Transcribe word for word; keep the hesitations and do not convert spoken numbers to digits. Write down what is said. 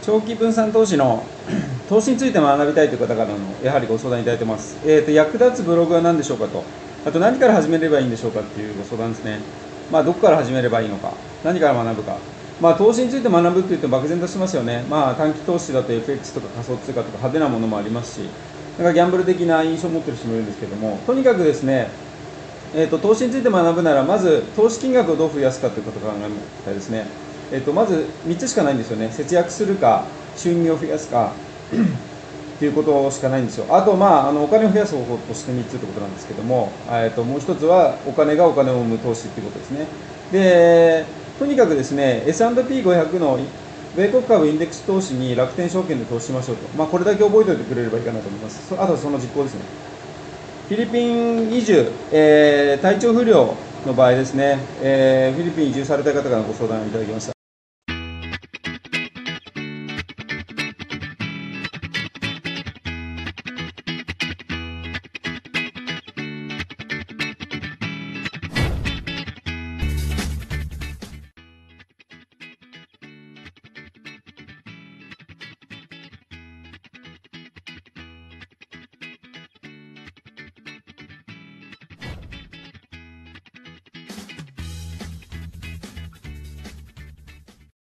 長期分散投資の投資について学びたいという方からのやはりご相談いただいてます。えーと、役立つブログは何でしょうかと、あと何から始めればいいんでしょうかっていうご相談ですね。まあ、どこから始めればいいのか、何から学ぶか。まあ、投資について学ぶって言って漠然としてますよね。まあ、短期投資だと エフエックス とか仮想通貨とか派手なものもありますし、なんかギャンブル的な印象を持ってる人もいるんですけども、とにかくですね、えーと、投資について学ぶなら、まず投資金額をどう増やすかということを考えたいですね。えーと、まずみっつしかないんですよね。節約するか、収入を増やすかということしかないんですよ。あと、まあ、あのお金を増やす方法としてみっつということなんですけども、えーと、もう一つはお金がお金を生む投資ということですね。で、とにかくですね、エスアンドピーごひゃく の米国株インデックス投資に楽天証券で投資しましょうと。まあ、これだけ覚えておいてくれればいいかなと思います。あとはその実行ですね。フィリピン移住、えー体調不良の場合ですね、えーフィリピン移住された方からのご相談をいただきました。